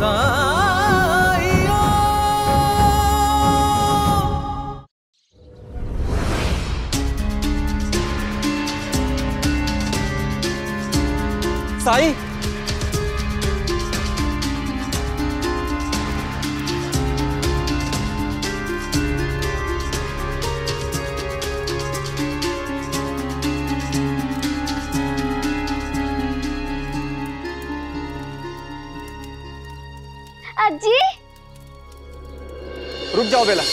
साई, अजी रुक जाओ बेला।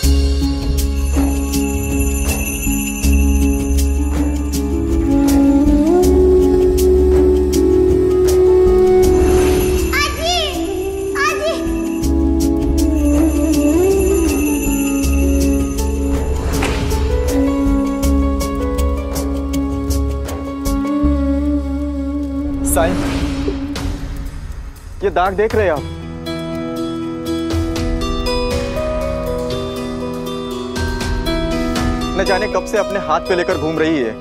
साई, ये दाग देख रहे हैं आप? न जाने कब से अपने हाथ पे लेकर घूम रही है।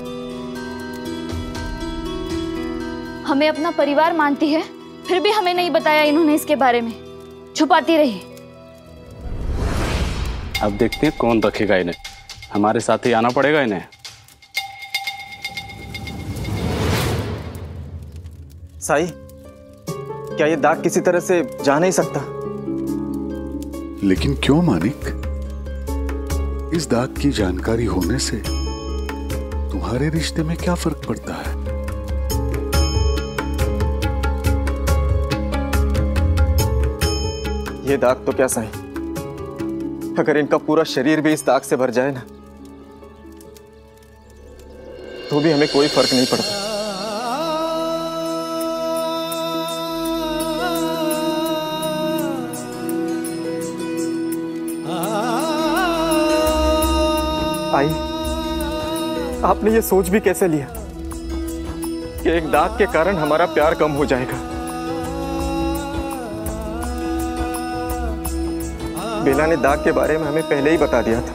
हमें अपना परिवार मानती है, फिर भी हमें नहीं बताया इन्होंने इसके बारे में, छुपाती रही। अब देखते हैं कौन रखेगा इन्हें, हमारे साथ ही आना पड़ेगा इन्हें। साई, क्या ये दाग किसी तरह से जा नहीं सकता? लेकिन क्यों मानिक? इस दाग की जानकारी होने से तुम्हारे रिश्ते में क्या फर्क पड़ता है? ये दाग तो क्या साई, अगर इनका पूरा शरीर भी इस दाग से भर जाए ना, तो भी हमें कोई फर्क नहीं पड़ता। आई, आपने ये सोच भी कैसे लिया कि एक दाग के कारण हमारा प्यार कम हो जाएगा? बेला ने दाग के बारे में हमें पहले ही बता दिया था।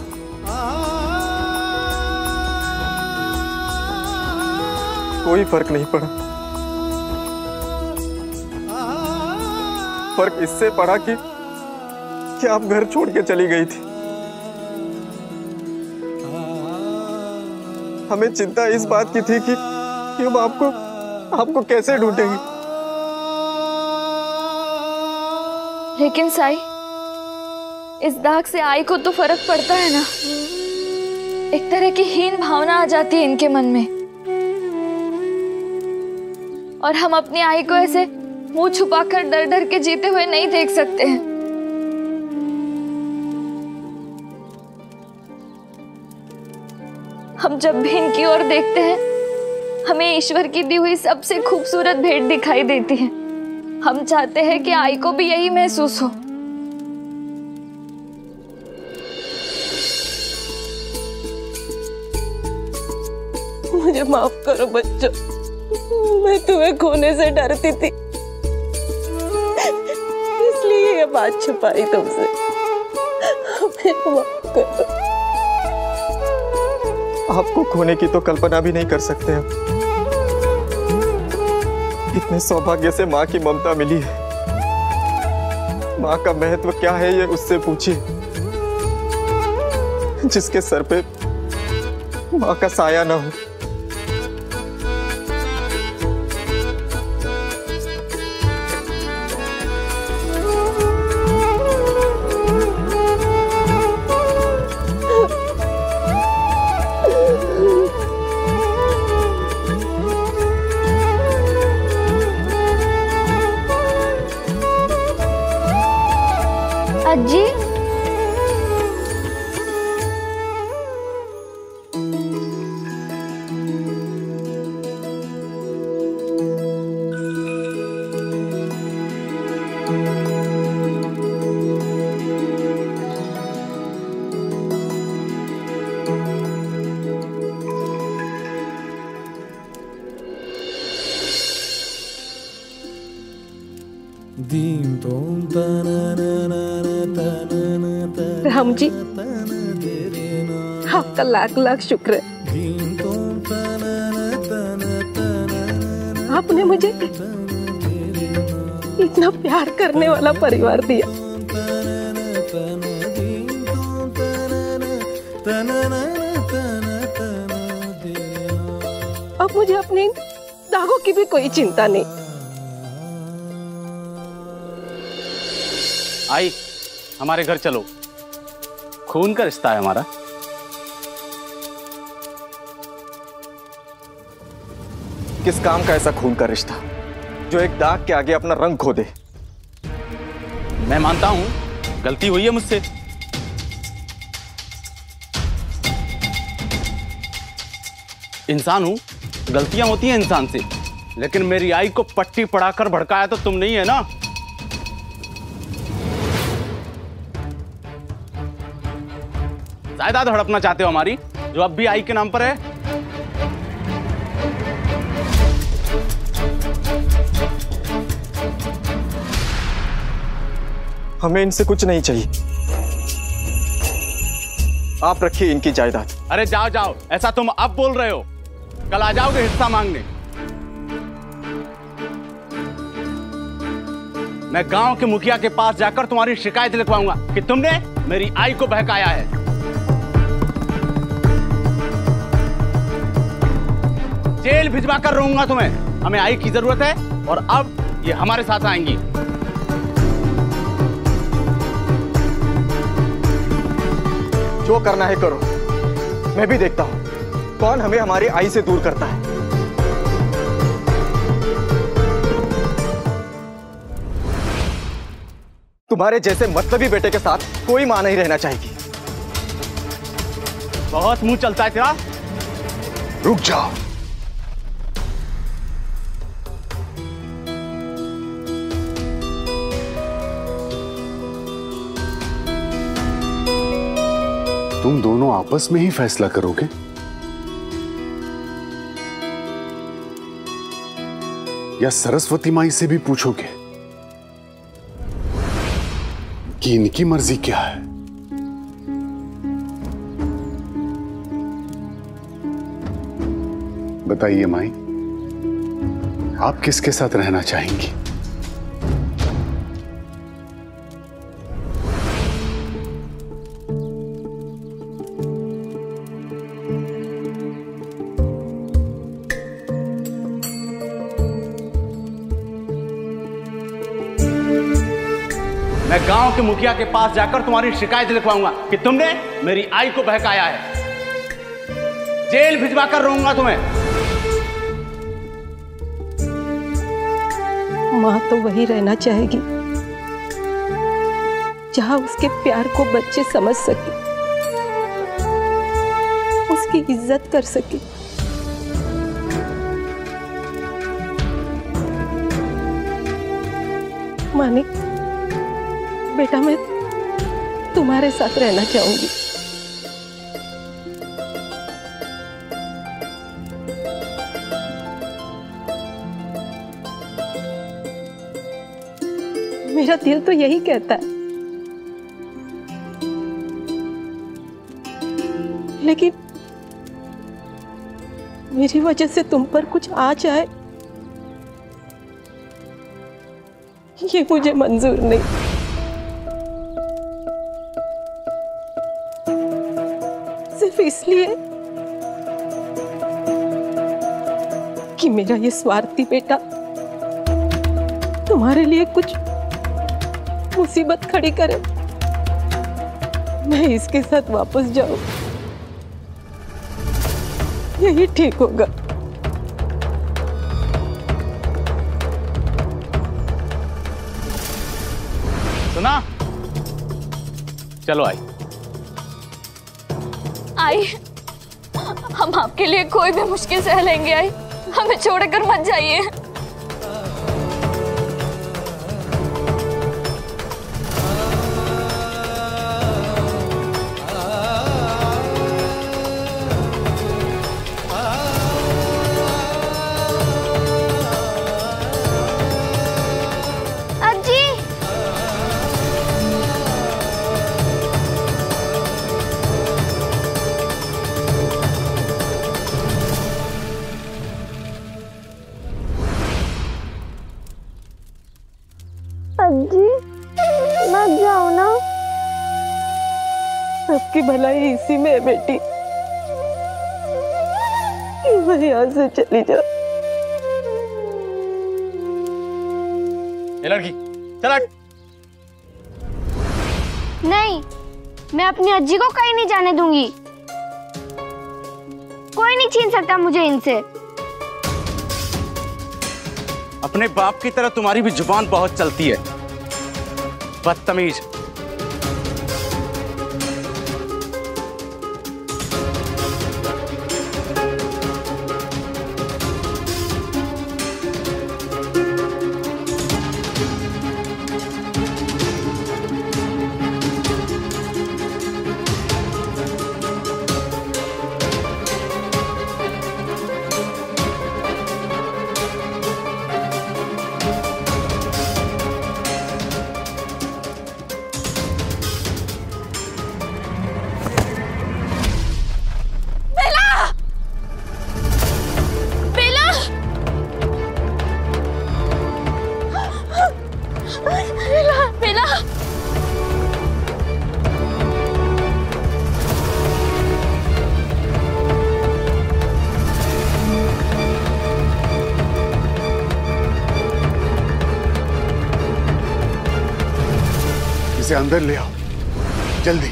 कोई फर्क नहीं पड़ा। फर्क इससे पड़ा कि आप घर छोड़ के चली गई थी। हमें चिंता इस बात की थी कि हम आपको कैसे ढूंढेंगे। लेकिन साई, इस दाग से आई को तो फर्क पड़ता है ना। एक तरह की हीन भावना आ जाती है इनके मन में, और हम अपनी आई को ऐसे मुंह छुपाकर डर डर के जीते हुए नहीं देख सकते हैं। हम जब भी इनकी ओर देखते हैं, हमें ईश्वर की दी हुई सबसे खूबसूरत भेंट दिखाई देती है। हम चाहते हैं कि आई को भी यही महसूस हो। मुझे माफ करो बच्चों, मैं तुम्हें खोने से डरती थी, इसलिए ये बात छुपाई तुमसे। हमें माफ करो। आपको खोने की तो कल्पना भी नहीं कर सकते हम। इतने सौभाग्य से माँ की ममता मिली है। माँ का महत्व क्या है ये उससे पूछिए, जिसके सर पे माँ का साया ना हो। अज्जी, राम जी, आपका लाख लाख शुक्र है। आपने मुझे इतना प्यार करने वाला परिवार दिया। अब मुझे अपने दागों की भी कोई चिंता नहीं। आई, हमारे घर चलो, खून का रिश्ता है हमारा। किस काम का ऐसा खून का रिश्ता जो एक दाग के आगे अपना रंग खो दे? मैं मानता हूं गलती हुई है मुझसे, इंसान हूं, गलतियां होती हैं इंसान से, लेकिन मेरी आई को पट्टी पढ़ाकर भड़काया तो तुम नहीं है ना। जायदाद हड़पना चाहते हो हमारी, जो अब भी आई के नाम पर है। हमें इनसे कुछ नहीं चाहिए, आप रखिए इनकी जायदाद। अरे जाओ जाओ, ऐसा तुम अब बोल रहे हो, कल आ जाओगे हिस्सा मांगने। मैं गांव के मुखिया के पास जाकर तुम्हारी शिकायत लिखवाऊंगा कि तुमने मेरी आई को बहकाया है। जेल भिजवा कर रहूंगा तुम्हें। हमें आई की जरूरत है और अब ये हमारे साथ आएंगी। जो करना है करो, मैं भी देखता हूं कौन हमें हमारी आई से दूर करता है। तुम्हारे जैसे मतलबी बेटे के साथ कोई मां नहीं रहना चाहेगी। बहुत मुंह चलता है तेरा। रुक जाओ। तुम दोनों आपस में ही फैसला करोगे? या सरस्वती माई से भी पूछोगे कि इनकी मर्जी क्या है? बताइए माई, आप किसके साथ रहना चाहेंगी? मैं गांव के मुखिया के पास जाकर तुम्हारी शिकायत लिखवाऊंगा कि तुमने मेरी आई को बहकाया है। जेल भिजवा कर रहूंगा तुम्हें। माँ तो वही रहना चाहेगी जहां उसके प्यार को बच्चे समझ सके, उसकी इज्जत कर सके। मानिक बेटा, मैं तुम्हारे साथ रहना चाहूंगी। मेरा दिल तो यही कहता है, लेकिन मेरी वजह से तुम पर कुछ आ जाए, ये मुझे मंजूर नहीं। सिर्फ इसलिए कि मेरा ये स्वार्थी बेटा तुम्हारे लिए कुछ मुसीबत खड़ी करे, मैं इसके साथ वापस जाऊं, यही ठीक होगा। सुना? चलो आई। आई, हम आपके लिए कोई भी मुश्किल सह लेंगे। आई, हमें छोड़कर मत जाइए। जी मत जाओ ना, सबकी भलाई इसी में है बेटी, मैं यहाँ से चली जाओ। ये लड़की चल। नहीं, मैं अपनी अज्जी को कहीं नहीं जाने दूंगी। कोई नहीं छीन सकता मुझे इनसे। अपने बाप की तरह तुम्हारी भी जुबान बहुत चलती है, बदतमीज। इसे अंदर ले आओ जल्दी।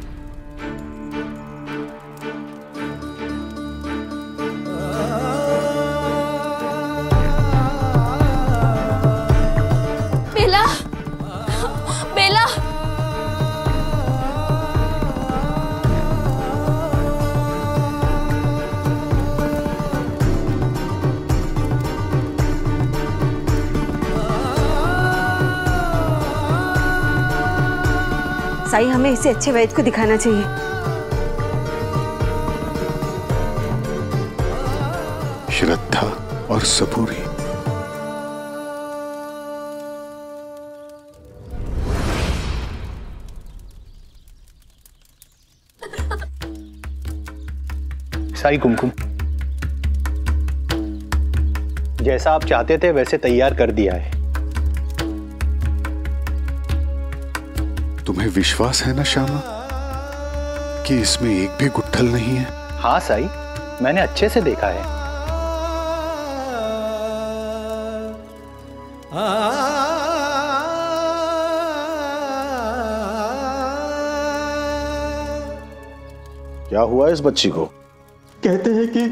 बेला, बेला, साई, हमें इसे अच्छे वैद्य को दिखाना चाहिए। श्रद्धा और सबूरी। साई कुमकुम, जैसा आप चाहते थे वैसे तैयार कर दिया है। तुम्हें विश्वास है ना श्यामा कि इसमें एक भी गुत्थल नहीं है? हाँ साई, मैंने अच्छे से देखा है। क्या हुआ इस बच्ची को? कहते हैं कि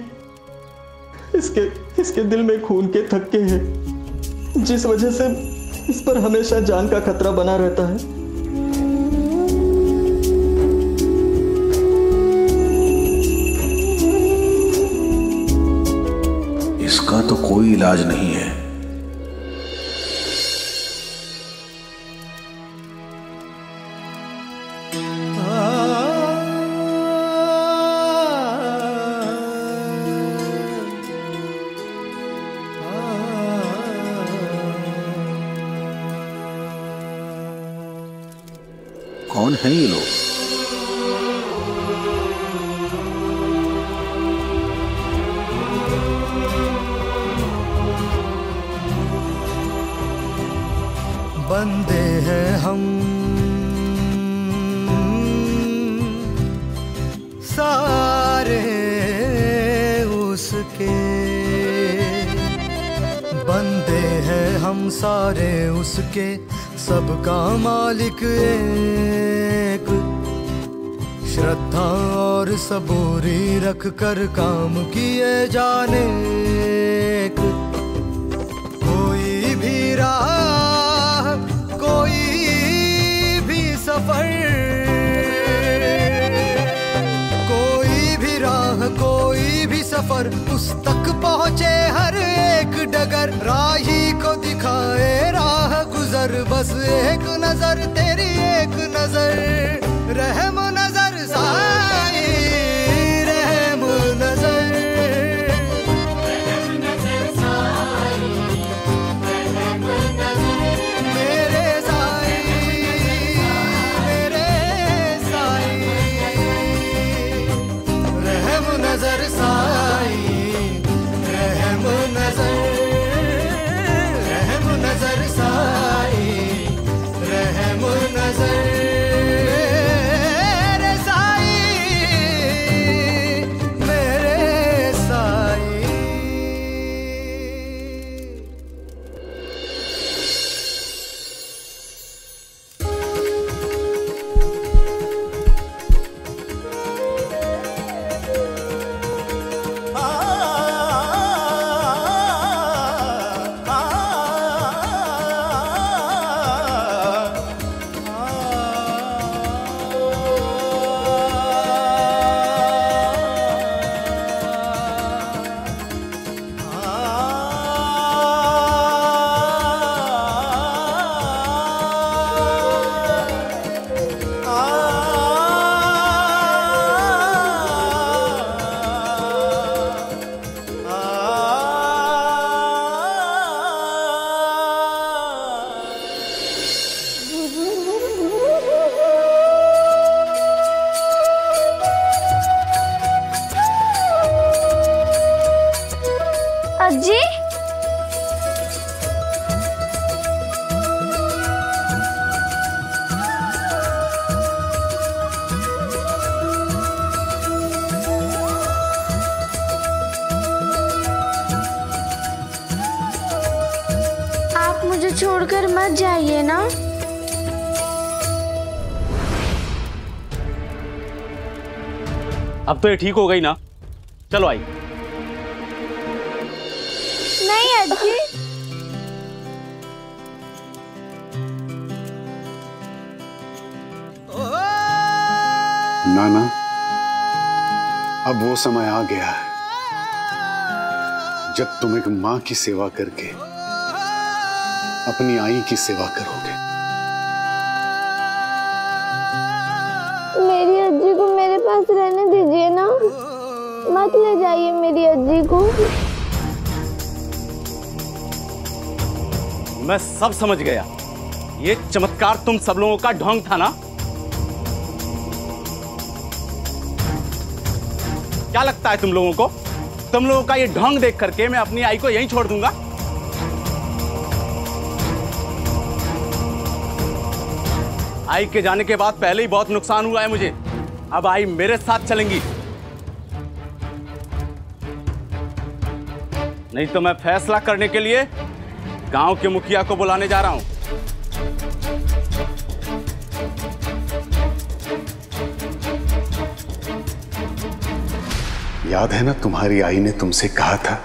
इसके दिल में खून के थक्के हैं, जिस वजह से इस पर हमेशा जान का खतरा बना रहता है। इसका तो कोई इलाज नहीं है। कौन है ये लोग? बंदे हैं हम सारे उसके, बंदे हैं हम सारे उसके, सबका मालिक एक। श्रद्धा और सबूरी रख कर काम किए जाने, कोई भी राह कोई भी सफर, कोई भी राह कोई भी सफर, उस तक पहुँचे हर एक डगर। राही को दिखाए राह गुजर, बस एक नजर तेरी एक नजर, रहम नजर साई, रहम नजर, मेरे साई, मेरे साई, रहम नजर साई, रहम नजर, रहम नजर साई, अज्जी, आप मुझे छोड़कर मत जाइए ना। अब तो ये ठीक हो गई ना? चलो आई। नहीं अज्जी, नाना, अब वो समय आ गया है जब तुम एक माँ की सेवा करके अपनी आई की सेवा करोगे। मेरी अज्जी को मेरे पास रहने दीजिए ना, मत ले जाइए मेरी अज्जी को। मैं सब समझ गया, ये चमत्कार तुम सब लोगों का ढोंग था ना? क्या लगता है तुम लोगों को? तुम लोगों का ये ढोंग देख करके मैं अपनी आई को यहीं छोड़ दूंगा? आई के जाने के बाद पहले ही बहुत नुकसान हुआ है मुझे, अब आई मेरे साथ चलेंगी। नहीं तो मैं फैसला करने के लिए गांव के मुखिया को बुलाने जा रहा हूं। याद है ना, तुम्हारी आई ने तुमसे कहा था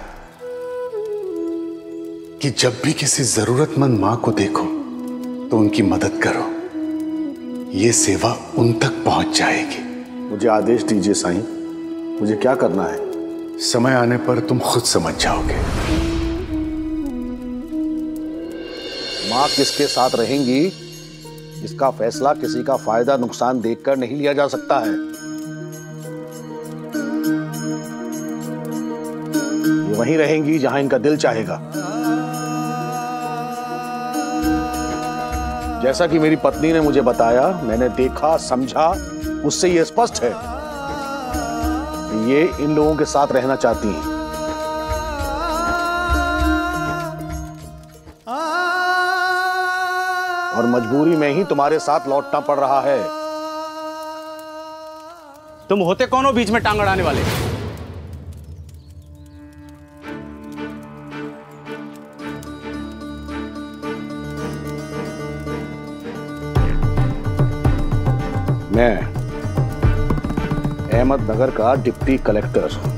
कि जब भी किसी जरूरतमंद मां को देखो तो उनकी मदद करो, ये सेवा उन तक पहुंच जाएगी। मुझे आदेश दीजिए साईं, मुझे क्या करना है? समय आने पर तुम खुद समझ जाओगे। माँ किसके साथ रहेंगी, इसका फैसला किसी का फायदा नुकसान देखकर नहीं लिया जा सकता है। ये वहीं रहेंगी जहां इनका दिल चाहेगा। जैसा कि मेरी पत्नी ने मुझे बताया, मैंने देखा समझा, उससे ये स्पष्ट है कि ये इन लोगों के साथ रहना चाहती हैं। और मजबूरी में ही तुम्हारे साथ लौटना पड़ रहा है। तुम होते कौन हो बीच में टांग अड़ाने वाले? मैं अहमदनगर का डिप्टी कलेक्टर हूं।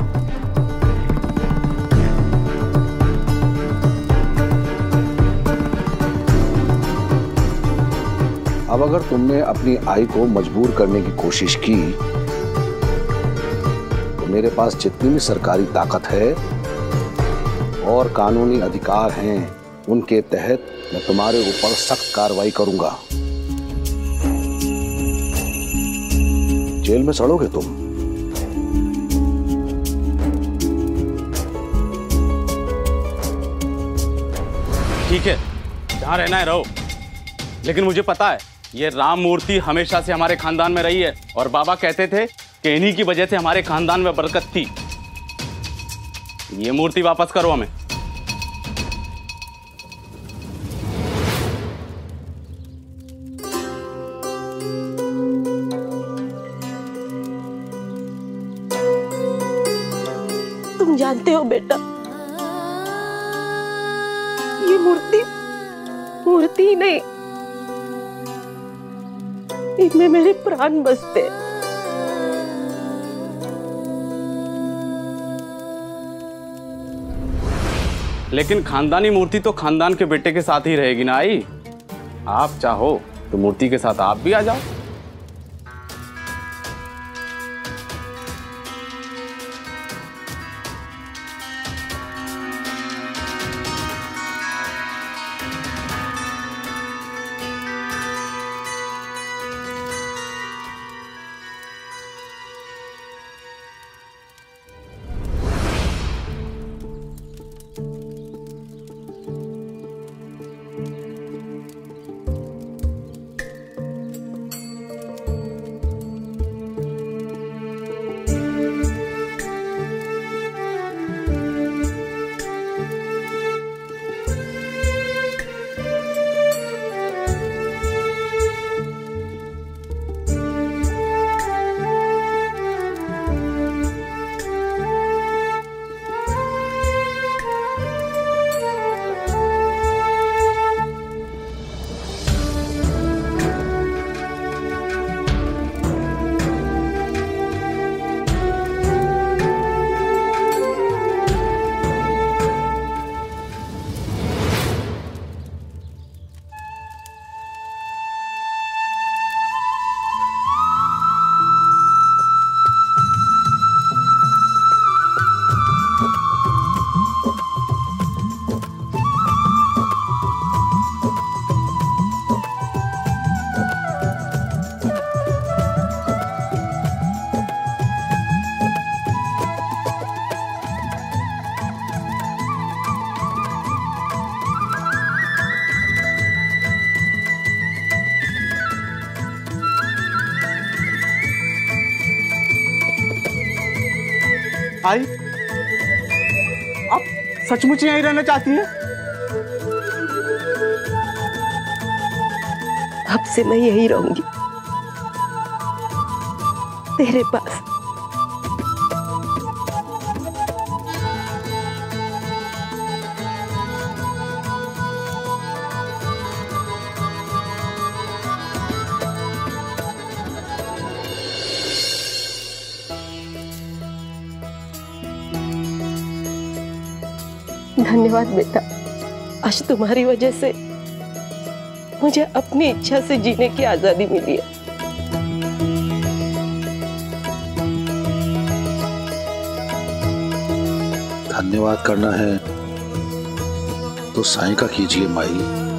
अब अगर तुमने अपनी आई को मजबूर करने की कोशिश की तो मेरे पास जितनी भी सरकारी ताकत है और कानूनी अधिकार हैं, उनके तहत मैं तुम्हारे ऊपर सख्त कार्रवाई करूंगा। जेल में सड़ोगे तुम। ठीक है, जहां रहना है रहो, लेकिन मुझे पता है ये राम मूर्ति हमेशा से हमारे खानदान में रही है और बाबा कहते थे कि इन्हीं की वजह से हमारे खानदान में बरकत थी। ये मूर्ति वापस करो हमें। तुम जानते हो बेटा, ये मूर्ति मूर्ति नहीं, इनमें मेरे प्राण बसते। लेकिन खानदानी मूर्ति तो खानदान के बेटे के साथ ही रहेगी ना आई। आप चाहो तो मूर्ति के साथ आप भी आ जाओ। आई, आप सचमुच यहीं रहना चाहती हैं? अब से मैं यही रहूंगी, तेरे पास। धन्यवाद बेटा, आज तुम्हारी वजह से मुझे अपनी इच्छा से जीने की आजादी मिली है। धन्यवाद करना है तो साईं का कीजिए माई।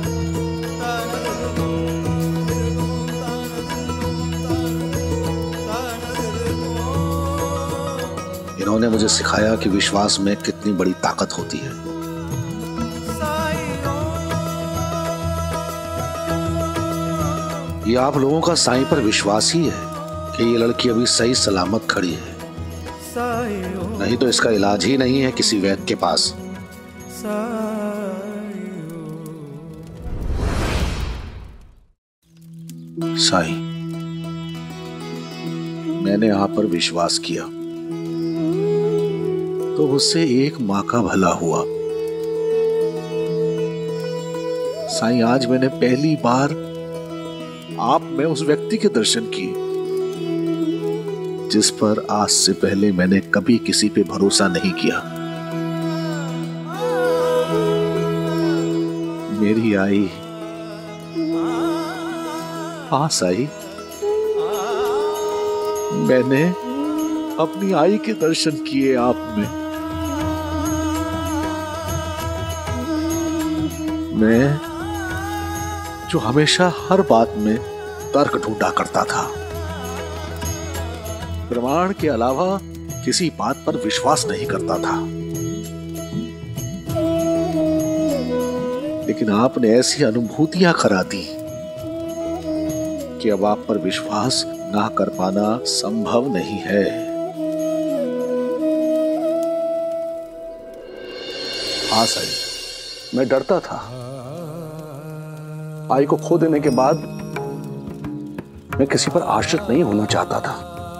इन्होंने मुझे सिखाया कि विश्वास में कितनी बड़ी ताकत होती है। ये आप लोगों का साईं पर विश्वास ही है कि ये लड़की अभी सही सलामत खड़ी है, नहीं तो इसका इलाज ही नहीं है किसी वैद्य के पास। साईं, मैंने आप पर विश्वास किया तो उससे एक मां का भला हुआ। साईं, आज मैंने पहली बार आप में उस व्यक्ति के दर्शन किए जिस पर आज से पहले मैंने कभी किसी पे भरोसा नहीं किया। मेरी आई, हाँ साईं, मैंने अपनी आई के दर्शन किए आप में। मैं जो हमेशा हर बात में तर्क ढूंढा करता था, प्रमाण के अलावा किसी बात पर विश्वास नहीं करता था, लेकिन आपने ऐसी अनुभूतियां करा दी कि अब आप पर विश्वास ना कर पाना संभव नहीं है। हाँ साईं, मैं डरता था। आई को खो देने के बाद मैं किसी पर आश्रित नहीं होना चाहता था।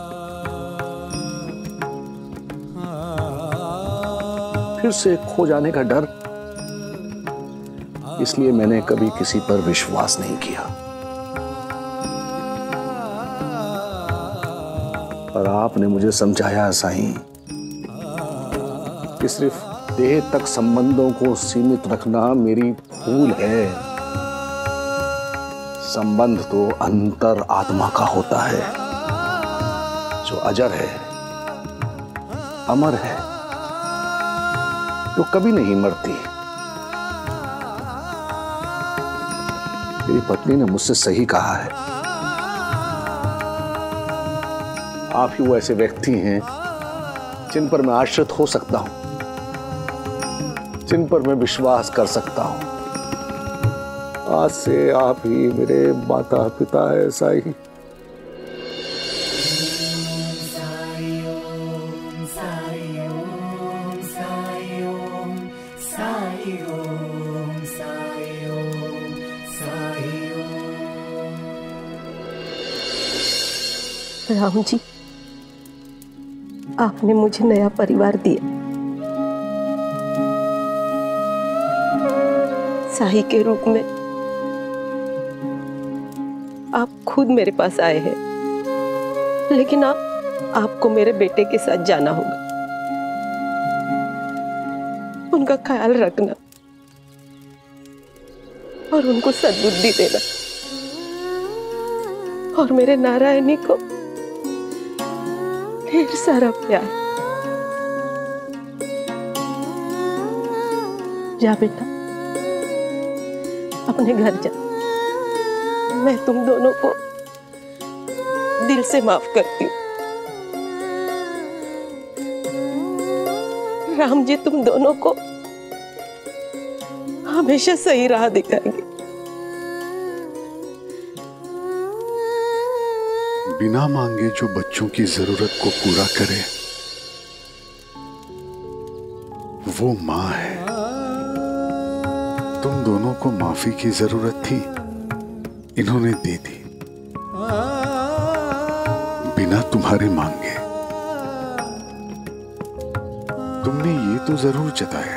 फिर से खो जाने का डर, इसलिए मैंने कभी किसी पर विश्वास नहीं किया। पर आपने मुझे समझाया साईं कि सिर्फ देह तक संबंधों को सीमित रखना मेरी भूल है। संबंध तो अंतर आत्मा का होता है, जो अजर है, अमर है, जो कभी नहीं मरती। मेरी पत्नी ने मुझसे सही कहा है। आप ही वो ऐसे व्यक्ति हैं जिन पर मैं आश्रित हो सकता हूं, जिन पर मैं विश्वास कर सकता हूं। आज से आप ही मेरे माता पिता है साईं। राम जी, आपने मुझे नया परिवार दिया। साई के रूप में आप खुद मेरे पास आए हैं, लेकिन आपको मेरे बेटे के साथ जाना होगा। उनका ख्याल रखना और उनको सद्बुद्धि देना, और मेरे नारायणी को ढेर सारा प्यार। जा बेटा, अपने घर जा। मैं तुम दोनों को दिल से माफ करती हूँ। राम जी तुम दोनों को हमेशा सही राह दिखाएंगे। बिना मांगे जो बच्चों की जरूरत को पूरा करे वो माँ है। तुम दोनों को माफी की जरूरत थी, इन्होंने दे दी बिना तुम्हारे मांगे। तुमने ये तो जरूर जताया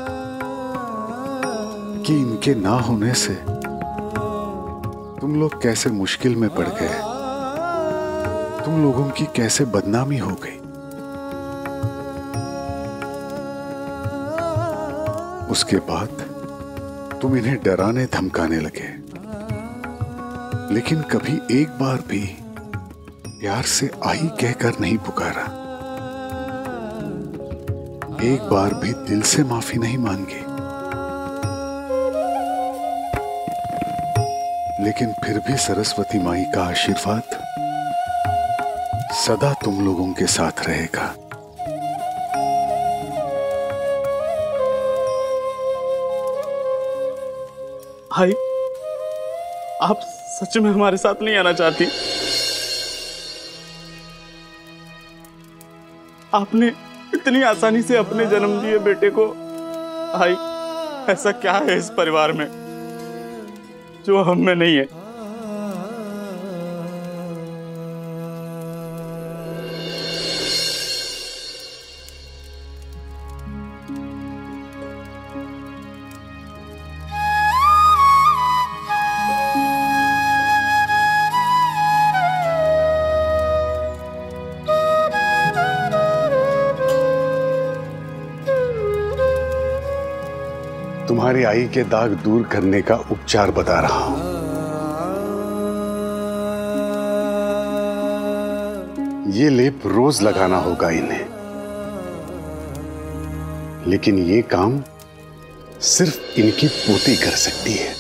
कि इनके ना होने से तुम लोग कैसे मुश्किल में पड़ गए, तुम लोगों की कैसे बदनामी हो गई। उसके बाद तुम इन्हें डराने धमकाने लगे, लेकिन कभी एक बार भी प्यार से आई कहकर नहीं पुकारा, एक बार भी दिल से माफी नहीं मांगी। लेकिन फिर भी सरस्वती माई का आशीर्वाद सदा तुम लोगों के साथ रहेगा। भाई, आप सच में हमारे साथ नहीं आना चाहती? आपने इतनी आसानी से अपने जन्म दिए बेटे को, भाई ऐसा क्या है इस परिवार में जो हम में नहीं है? तुम्हारी आई के दाग दूर करने का उपचार बता रहा हूं। ये लेप रोज लगाना होगा इन्हें, लेकिन ये काम सिर्फ इनकी पोती कर सकती है।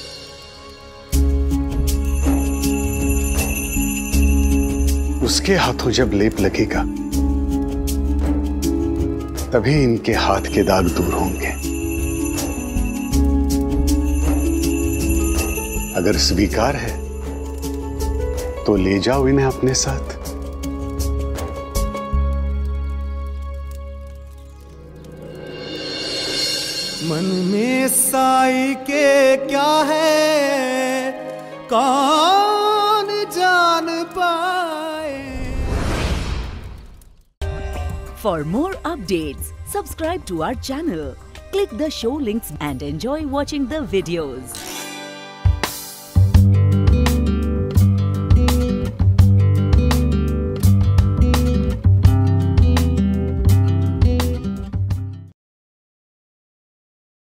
उसके हाथों जब लेप लगेगा तभी इनके हाथ के दाग दूर होंगे। अगर स्वीकार है तो ले जाओ इन्हें अपने साथ। मन में साई के क्या है कौन जान पाए। For more updates, subscribe to our channel, click the show links and enjoy watching the videos.